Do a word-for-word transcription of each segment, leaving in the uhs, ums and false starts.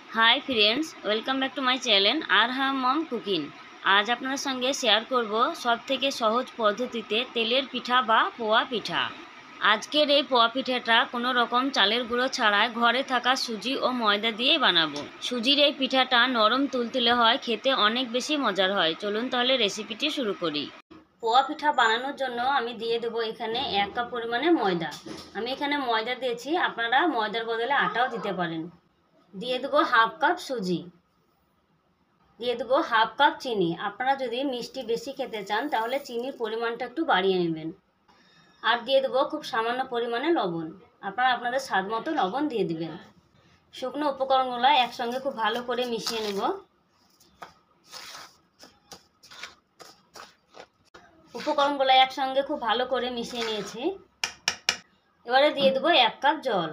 High friends welcome back to my channel আর হাম mom cooking. आज আপনাদের সঙ্গে শেয়ার করব সবথেকে সহজ পদ্ধতিতে তেলের পিঠা বা পোয়া পিঠা। আজকের এই পোয়া পিঠাটা কোনো রকম চালের গুঁড়ো ছাড়াই ঘরে থাকা সুজি ও ময়দা দিয়েই বানাবো। সুজির এই পিঠাটা নরম তুলতুলে হয়, খেতে অনেক বেশি মজার হয়। চলুন তাহলে রেসিপিটি শুরু করি। পোয়া পিঠা বানানোর জন্য আমি দিয়ে দেবো এখানে এক কাপ পরিমাণে ময়দা। আমি এখানে ময়দা দিয়েছি, আপনারা ময়দার বদলে আটাও দিতে পারেন। দিয়ে দেবো হাফ কাপ সুজি, দিয়ে দেবো হাফ কাপ চিনি। আপনারা যদি মিষ্টি বেশি খেতে চান তাহলে চিনির পরিমাণটা একটু বাড়িয়ে নেবেন। আর দিয়ে দেবো খুব সামান্য পরিমাণে লবণ, আপনারা আপনাদের স্বাদ মতো লবণ দিয়ে দিবেন। শুকনো উপকরণগুলো একসঙ্গে খুব ভালো করে মিশিয়ে নেব। উপকরণগুলো একসঙ্গে খুব ভালো করে মিশিয়ে নিয়েছি। এবারে দিয়ে দেবো এক কাপ জল।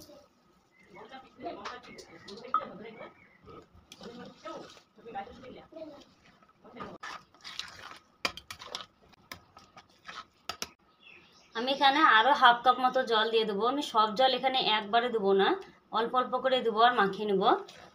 আমি এখানে আরও হাফ কাপ মতো জল দিয়ে দেবো। আমি সব জল এখানে একবারে দেবো না, অল্প অল্প করে দেবো আর মাখিয়ে নেব।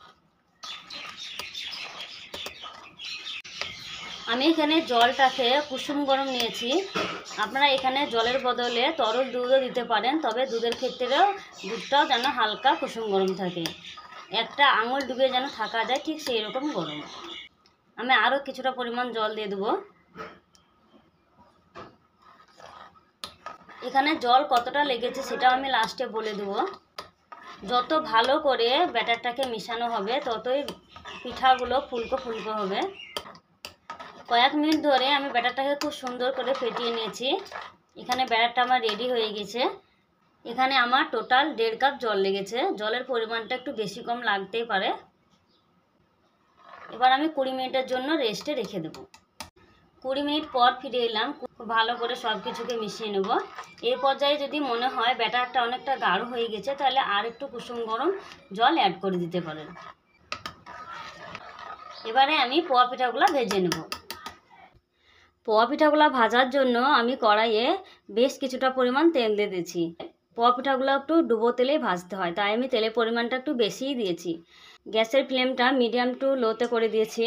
আমি এখানে জলটাকে কুসুম গরম নিয়েছি। আপনারা এখানে জলের বদলে তরল দুধও দিতে পারেন, তবে দুধের ক্ষেত্রেও দুধটাও যেন হালকা কুসুম গরম থাকে, একটা আঙুল ডুবে যেন থাকা যায় ঠিক সেই রকম গরম। আমি আরও কিছুটা পরিমাণ জল দিয়ে দেবো। এখানে জল কতটা লেগেছে সেটাও আমি লাস্টে বলে দেবো। যত ভালো করে ব্যাটারটাকে মিশানো হবে ততই পিঠাগুলো ফুলকো ফুলকো হবে। কয়েক মিনিট ধরে আমি ব্যাটারটাকে খুব সুন্দর করে ফেটিয়ে নিয়েছি। এখানে ব্যাটারটা আমার রেডি হয়ে গেছে। এখানে আমার টোটাল দেড় কাপ জল লেগেছে। জলের পরিমাণটা একটু বেশি কম লাগতেই পারে। এবার আমি কুড়ি মিনিটের জন্য রেস্টে রেখে দেবো। কুড়ি মিনিট পর ফিরে এলাম। খুব ভালো করে সব কিছুকে মিশিয়ে নেব। এই পর্যায়ে যদি মনে হয় ব্যাটারটা অনেকটা গাঢ় হয়ে গেছে তাহলে আর একটু কুসুম গরম জল অ্যাড করে দিতে পারেন। এবারে আমি পোয়া পিঠাগুলো ভেজে নেব। পোয়া পিঠাগুলো ভাজার জন্য আমি কড়াইয়ে বেশ কিছুটা পরিমাণ তেল দিয়ে দিয়েছি। পোয়া পিঠাগুলো একটু ডুবো তেলেই ভাজতে হয়, তাই আমি তেলের পরিমাণটা একটু বেশিই দিয়েছি। গ্যাসের ফ্লেমটা মিডিয়াম টু লোতে করে দিয়েছি।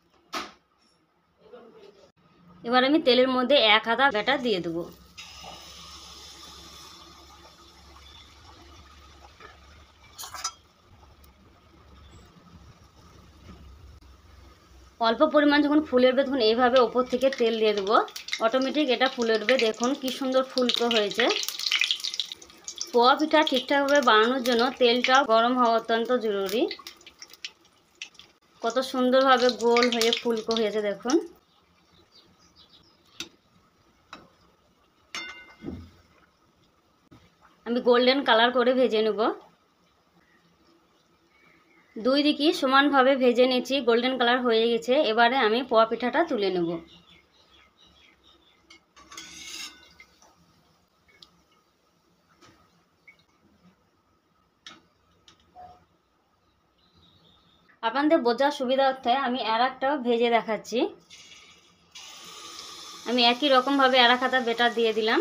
এবার আমি তেলের মধ্যে এক হাতা ব্যাটার দিয়ে দেবো। অল্প পরিমাণ যখন ফুলে উঠবে তখন এইভাবে ওপর থেকে তেল দিয়ে দেবো, অটোমেটিক এটা ফুলে উঠবে। দেখুন কি সুন্দর ফুলকো হয়েছে। পোয়া পিঠা ঠিকঠাকভাবে বানানোর জন্য তেলটাও গরম হওয়া অত্যন্ত জরুরি। কত সুন্দরভাবে গোল হয়ে ফুলকো হয়েছে দেখুন। আমি গোল্ডেন কালার করে ভেজে নেব। দুই দিকই সমানভাবে ভেজে নিয়েছি, গোল্ডেন কালার হয়ে গেছে। এবারে আমি পোয়া পিঠাটা তুলে নেব। আপনাদের বোঝার সুবিধার্থে আমি আর একটাও ভেজে দেখাচ্ছি। আমি একই রকমভাবে আর এক হাতা ব্যাটার দিয়ে দিলাম।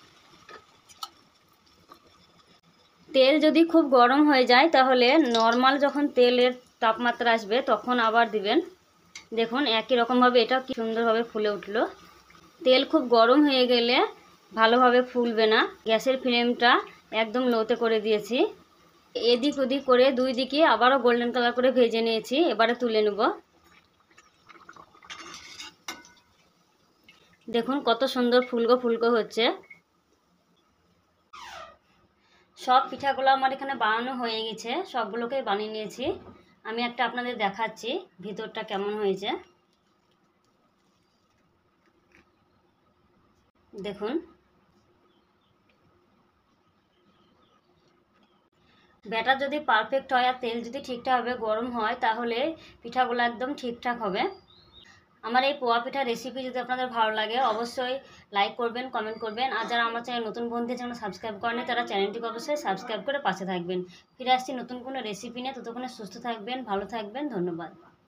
তেল যদি খুব গরম হয়ে যায় তাহলে নর্মাল যখন তেলের তাপমাত্রা আসবে তখন আবার দিবেন। দেখুন একই রকমভাবে এটা কি সুন্দরভাবে ফুলে উঠলো। তেল খুব গরম হয়ে গেলে ভালোভাবে ফুলবে না। গ্যাসের ফ্লেমটা একদম লোতে করে দিয়েছি। এদিক ওদিক করে দুই দিকে আবারও গোল্ডেন কালার করে ভেজে নিয়েছি। এবারে তুলে নেব। দেখুন কত সুন্দর ফুলকো ফুলকো হচ্ছে। সব পিঠাগুলো আমার এখানে বানানো হয়ে গেছে, সবগুলোকেই বানিয়ে নিয়েছি। আমি একটা আপনাদের দেখাচ্ছি ভিতরটা কেমন হয়েছে। দেখুন ব্যাটার যদি পারফেক্ট হয় আর তেল যদি ঠিকঠাকভাবে গরম হয় তাহলে পিঠাগুলো একদম ঠিকঠাক হবে। আমার এই পোয়া পিঠা রেসিপি যদি আপনাদের ভালো লাগে অবশ্যই লাইক করবেন, কমেন্ট করবেন। আর যারা আমার চ্যানেল নতুন বন্ধু চ্যানেল সাবস্ক্রাইব করেনি তারা চ্যানেলটিকে অবশ্যই সাবস্ক্রাইব করে পাশে থাকবেন। ফিরে আসছি নতুন কোনো রেসিপি নিয়ে। ততক্ষণে সুস্থ থাকবেন, ভালো থাকবেন। ধন্যবাদ।